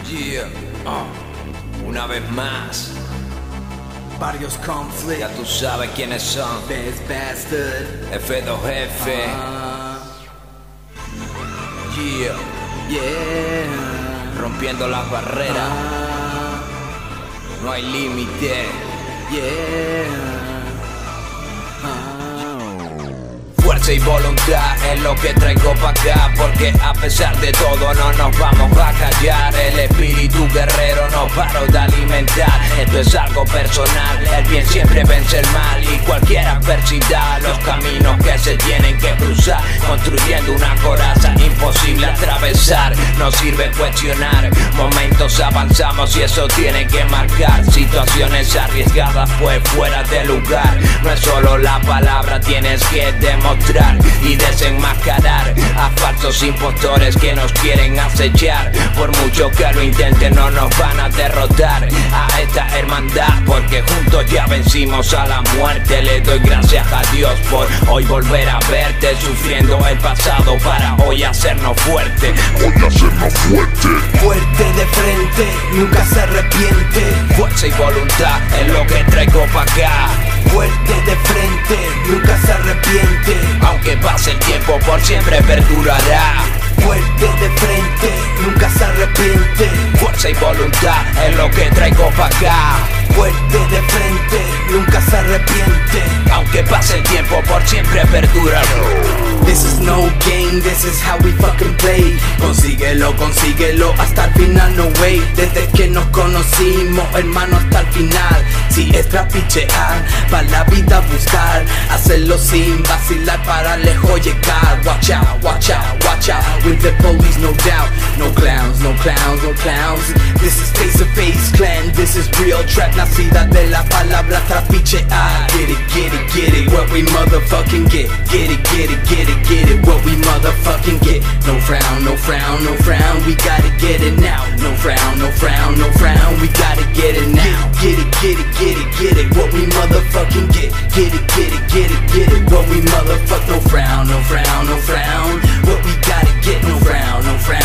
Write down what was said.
Yeah, una vez más, Barrios conflict. ya tú sabes quiénes son. Bestbasstard. F2F. Yeah, Yeah. rompiendo las barreras. No hay límite. Yeah. Fuerza y voluntad es lo que traigo pa' acá, porque a pesar de todo no nos vamos a callar. El espíritu guerrero no paro de alimentar. Esto es algo personal, el bien siempre vence el mal y cualquier adversidad. Los caminos que se tienen que cruzar, construyendo una coraza imposible atravesar. No sirve cuestionar, momentos avanzamos y eso tiene que marcar. Situaciones arriesgadas pues fuera de lugar. No es solo la palabra, tienes que demostrar y desenmascarar a falsos impostores que nos quieren acechar. Por mucho que lo intenten no nos van a derrotar a esta hermandad, porque juntos ya vencimos a la muerte. Le doy gracias a Dios por hoy volver a verte, sufriendo el pasado para hoy hacernos fuerte. Fuerte de frente, nunca se arrepiente. Fuerza y voluntad es lo que traigo pa' acá. Fuerte de frente, nunca se arrepiente. Aunque pase el tiempo por siempre perdurará. Fuerte de frente, nunca se arrepiente. Fuerza y voluntad es lo que traigo pa' acá. Fuerte de frente, nunca se arrepiente. Aunque pase el tiempo por siempre perdurará. This is no game, this is how we fucking play. Consíguelo, consíguelo hasta el final, no way. Desde que nos conocimos, hermano, hasta el final. Si es trapichear, pa' la vida buscar, hacerlo sin vacilar para lejos llegar. Watch out, watch out, watch out. With the police, no doubt. No clowns, no clowns, no clowns. This is face to face clan, this is real trap. Nacida de la palabra trapichear. Get it, get it, get it. What we motherfucking get. Get it, get it, get it, get it. What we motherfucking get. No frown, no frown, no frown. We gotta get it now. No frown, no frown, no frown. We gotta get it now. Get it, get it, get it, get it. What we motherfucking get. Get it, get it, get it, get it. What we motherfuck. No frown, no frown, no frown. What we gotta get. No frown, no frown.